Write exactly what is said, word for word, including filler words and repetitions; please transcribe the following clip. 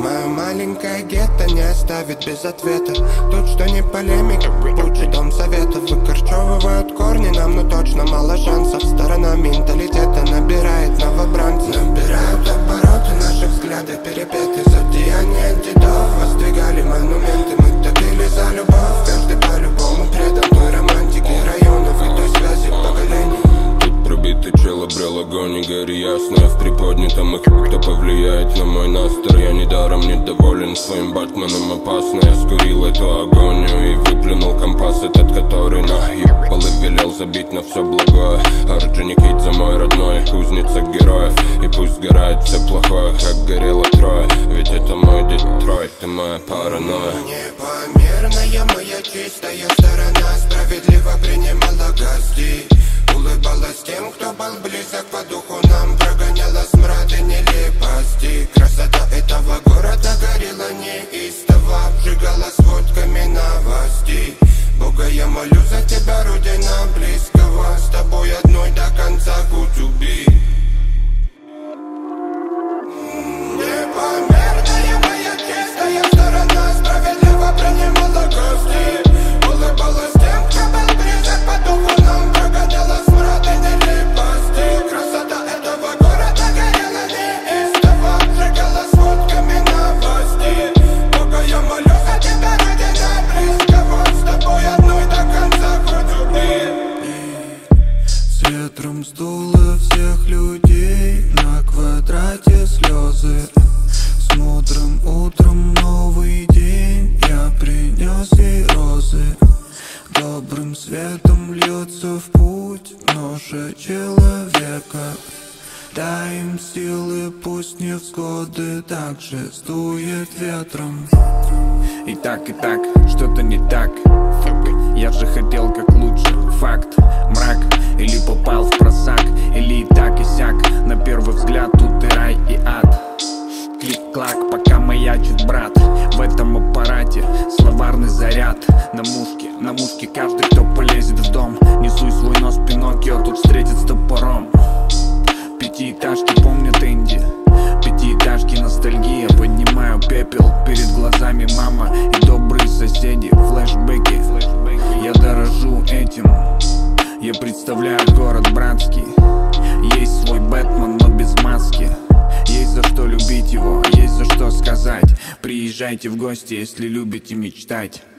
Мое маленькое гетто не оставит без ответа. Тут что не полемика, лучше дом советов. Выкорчевывают корни нам, но точно мало шансов. Сторона менталитета набирает новобранцев. Набирают обороты, наши взгляды перепеты. За деяния дедов воздвигали монументы. Мы топили за любовь, каждый по-любому предан той романтике районов и той связи поколений. Тут пробитый чел обрел огонь и гори ясно. В приподнятом их кто повлияет на мой настрой. Я недаром недоволен своим Батманом, опасно. Я скурил эту агонию и выплюнул компас этот, который наебал и велел забить на все благое. Орджоникид за мой родной, кузница героев. И пусть сгорает все плохое, как горело трое. Ведь это мой Детройт, ты моя паранойя. Непомерная моя чистая сторона справедливо принимала гостей. Улыбалась тем, кто был близок по духу нам. Прогоняла смрад и нелепости. Красота этого города горела неистово. Обжигала сводками новостей. Бога, я молю за тебя, родина близкого. С тобой одной до конца кутюби. Непомерная моя чистая сторона справедливо принимала гостей. Улыбалась тем, кто был близок по духу нам. Прогоняла смрад и нелепости. Красота этого города горела неистово. Обжигала сводками новостей. Бога, я молю за тебя, родина близкого. С тобой одной до конца хоть убей. С ветром сдуло всех людей. На квадрате слезы. С мудрым утром новый день. Я принес ей розы. Добрым светом льется в путь ноша человека. Дай им силы, пусть невзгоды также сдует ветром. И так, и так, что-то не так. Я же хотел как лучше. Факт, мрак, или попал в просак, или и так и сяк. На первый взгляд тут и рай, и ад. Клик-клак, пока маячит брат. В этом аппарате словарный заряд. На мушке, на мушке каждый, кто полезет в дом. Несуй свой нос, Пиноккио тут встретит с топором. Пятиэтажки помнят Инди. Пятиэтажки ностальгия. Поднимаю пепел, перед глазами мама и добрые соседи. Флэшбэки, я дорожу этим. Я представляю город братский. Есть свой Бэтмен, но без маски. Есть за что любить его, есть за что сказать. Приезжайте в гости, если любите мечтать.